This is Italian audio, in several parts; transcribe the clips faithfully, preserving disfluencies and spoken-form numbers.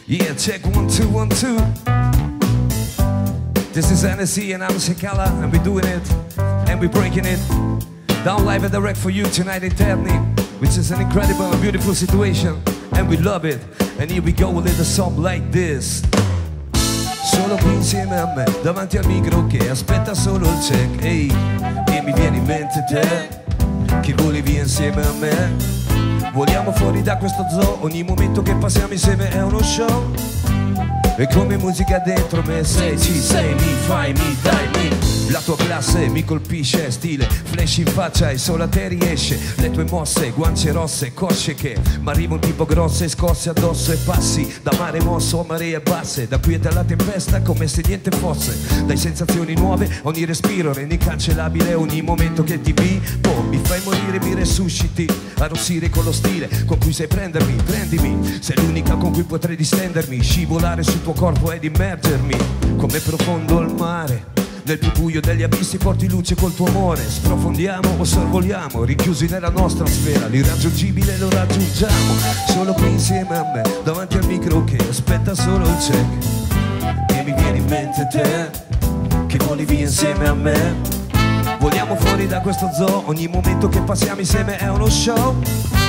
Yeah, check one, two, one, two. This is N S C and I'm Sekala, and we're doing it, and we're breaking it down live and direct for you tonight in Terni, which is an incredible and beautiful situation, and we love it. And here we go with a song like this. Solo qui insieme a me, davanti al micro che aspetta solo il check. Ehi, e mi viene in mente te, che voli via insieme a me. Voliamo fuori da questo zoo, ogni momento che passiamo insieme è uno show. E come musica dentro me sei, ci sei, mi fai, mi dai, mi. La tua classe mi colpisce, stile, flash in faccia e solo a te riesce. Le tue mosse, guance rosse, cosce che ma arriva un tipo grosso e scosse addosso e passi da mare mosso a maree basse, da quiete alla tempesta come se niente fosse. Dai sensazioni nuove, ogni respiro rende incancellabile ogni momento che ti vivo. Mi fai morire, mi resusciti, arrossire con lo stile con cui sai prendermi, prendimi. Sei l'unica con cui potrei distendermi, scivolare sul tuo corpo ed immergermi come profondo il mare. Nel più buio degli abissi porti luce col tuo amore. Sprofondiamo o sorvoliamo, rinchiusi nella nostra sfera, l'irraggiungibile lo raggiungiamo. Solo qui insieme a me, davanti al micro che aspetta solo il check. E mi viene in mente te, che voli via insieme a me. Voliamo fuori da questo zoo, ogni momento che passiamo insieme è uno show.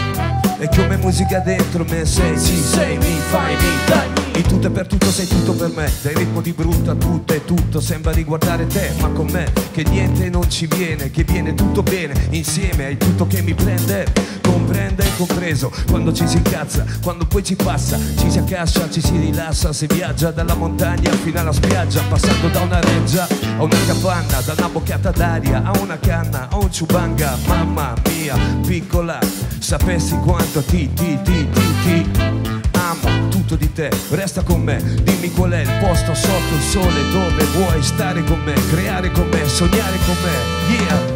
E come musica dentro me sei, ci sei, mi fai, mi dai. In tutto e per tutto sei tutto per me. Dai ritmo di brutta, tutto e tutto sembra riguardare te, ma con me che niente non ci viene, che viene tutto bene. Insieme hai tutto che mi prende, comprende e compreso. Quando ci si incazza, quando poi ci passa, ci si accascia, ci si rilassa. Si viaggia dalla montagna fino alla spiaggia, passando da una reggia a una capanna, da una boccata d'aria a una canna, a un ciubanga. Mamma mia, piccola, sapessi quanto ti, ti, ti, ti, ti amo tutto di te, resta con me. Dimmi qual è il posto sotto il sole dove vuoi stare con me, creare con me, sognare con me. Yeah.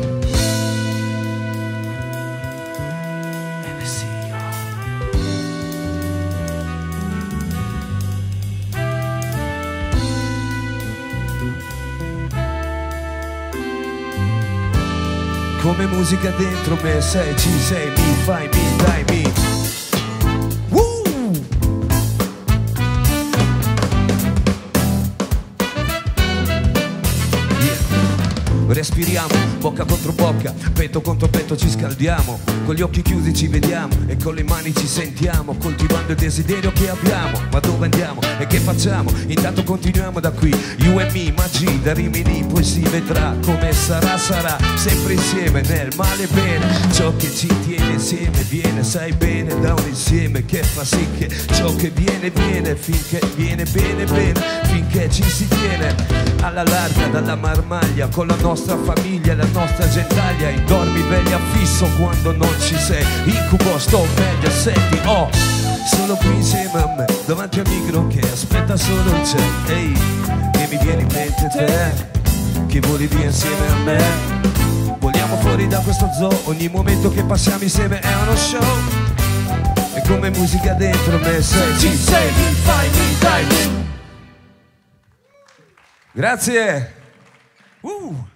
N S C. Come musica dentro me sei, ci sei, mi fai, mi dai, mi. Respiriamo, bocca contro bocca, petto contro petto ci scaldiamo. Con gli occhi chiusi ci vediamo e con le mani ci sentiamo, coltivando il desiderio che abbiamo. Ma dove andiamo e che facciamo? Intanto continuiamo da qui, you and me, magia da Rimini, poi si vedrà come sarà, sarà sempre insieme nel male e bene. Ciò che ci tiene insieme viene, sai bene, da un insieme che fa sì che ciò che viene viene, finché viene bene bene, finché ci si tiene alla larga dalla marmaglia con la nostra famiglia, la nostra gentaglia. In dormiveglia fisso quando non ci sei, incubo sto meglio, senti, oh. Solo qui insieme a me, davanti al micro che aspetta solo il check. Ehi, e mi viene in mente te, che voli via insieme a me. Voliamo fuori da questo zoo, ogni momento che passiamo insieme è uno show. E come musica dentro me sei, ci sei, mi fai, mi dai. Grazie. Uh.